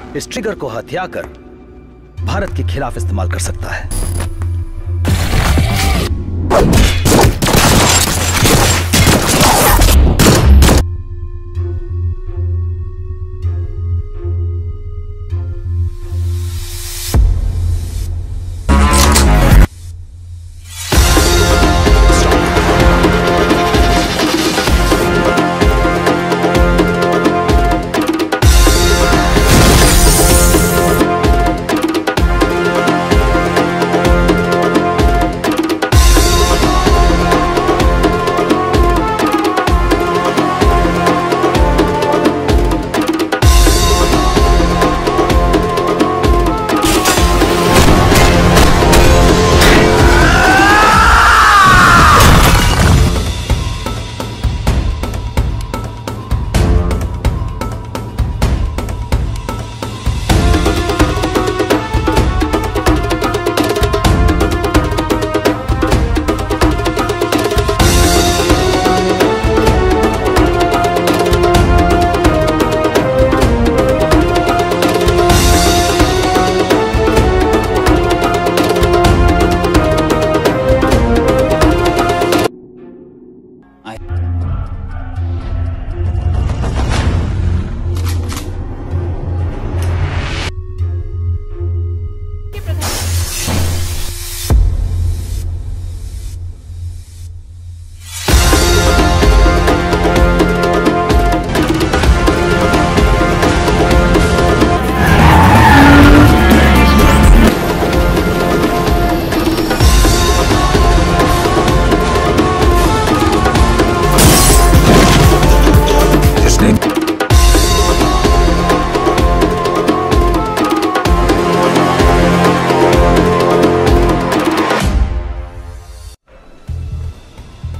इस trigger को हथियाकर भारत के खिलाफ इस्तेमाल कर सकता है।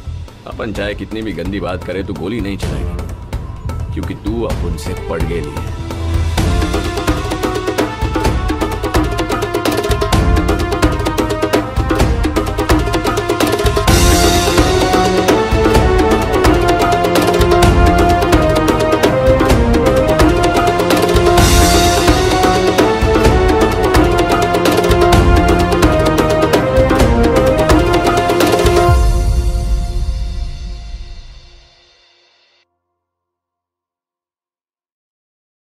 अपन चाहे कितनी भी गंदी बात करे तो गोली नहीं चलाएगी, क्योंकि तू अब उनसे पड़ गेली है।